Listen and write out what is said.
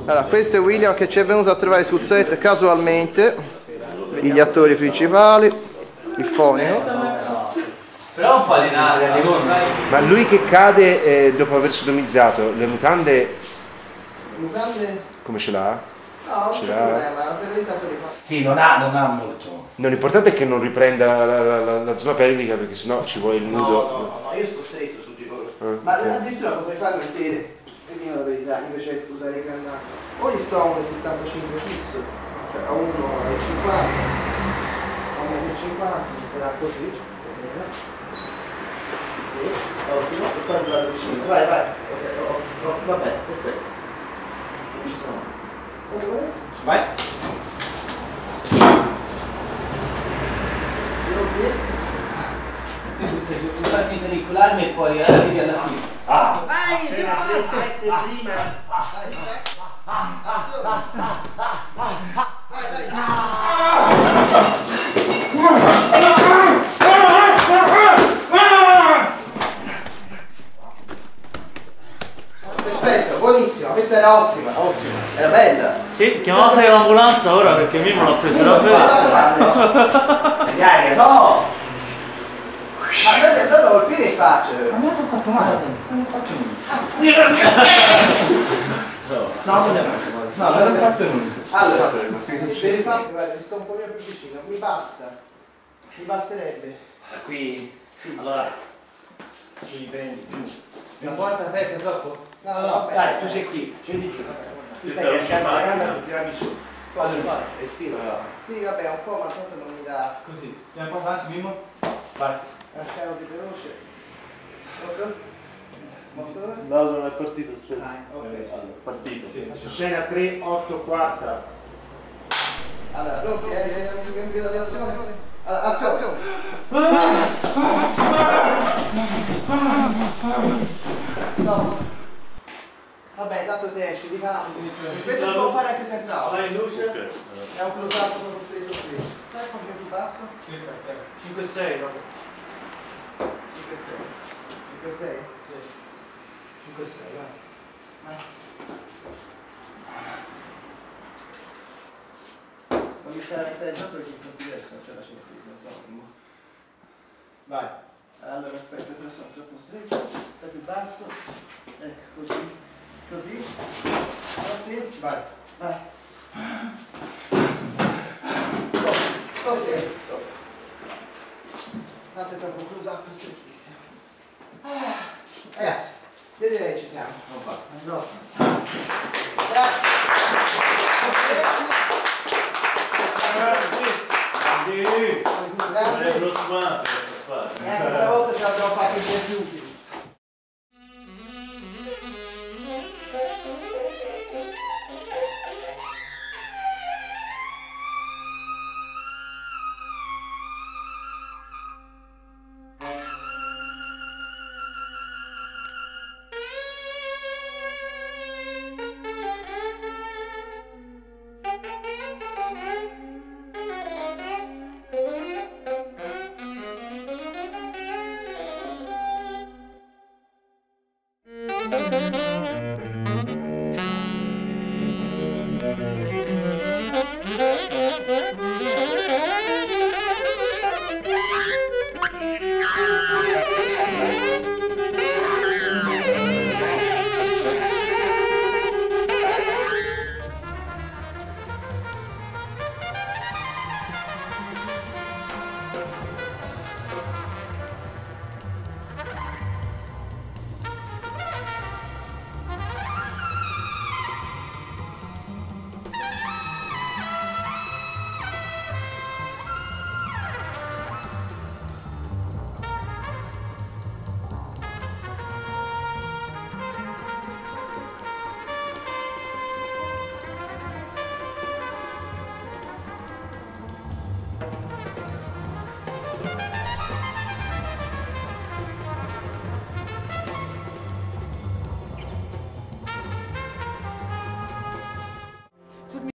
Allora, questo è William che ci è venuto a trovare sul set casualmente, gli attori principali, il fonico. Però un po' di nave. Ma lui che cade dopo aver sodomizzato, le mutande... Le mutande? Come ce l'ha? No, non c'è problema, per verità te li fa. Sì, non ha molto. No, l'importante è che non riprenda la zona pelvica perché sennò ci vuole il nudo. No, io sto stretto su di loro. Ma addirittura potrei farlo in piede. Vediamo la verità, invece di usare i grandani. O gli sto a 1,75 fisso, cioè a 1,50, a 1,50 sarà così. Sì, ottimo, e poi vado vicino. Vai, vai. Ok, va bene, perfetto. Qui ci sono. Vai. Devo fare finta di incolarmi e poi arrivi alla fine. Vai, che fai? 7 prima. Perfetto, buonissima, questa era ottima, era bella. Sì, chiamate l'ambulanza ora perché Mimo l'ha preso davvero. Magari, no! Ma bello colpire in faccia. Ma mi ha fatto male. Non ho fatto nulla. No, non è fatto male. No, non ho fatto nulla. Allora, devi fare, guarda, mi sto un po' più vicino, mi basta. Mi basterebbe. Da qui? Sì. Allora, mi prendi giù. La porta aperta troppo? No, dai, tu sei qui, scendi giù. Tu stai lasciando la gamba per tirarmi su. Allora, respira. Sì, vabbè, un po', ma tanto non mi dà. Così. Andiamo un po' avanti, Mimo. Vai. Lasciamo di veloce. Ok? Motore? No, non è partito, aspetta. Ok. Partito. Sì. Scena 3, 8, 4. Allora, pronti? In via di azione? Allora, azione! No. Vabbè, tanto te esci, di calmo. Questo si può fare anche senza auto. Vai in luce. È un close-up proprio stretto qui. Stai un po' più basso? 5-6, vabbè. 5-6. 5-6? Sì. 5-6, vai. Non mi stare attento perché in considerazione c'è la cicatrice, non so. Vai. Allora aspetta, adesso sono troppo stretto, stai più basso. Ecco, così. Così. Avanti. Vai. Vai. Stop, stop. Tanto è proprio un close-up strettissimo. Ragazzi, io direi che ci siamo. Non va. No. Grazie. Questa volta ce l'abbiamo fatta in più utili. Thank you.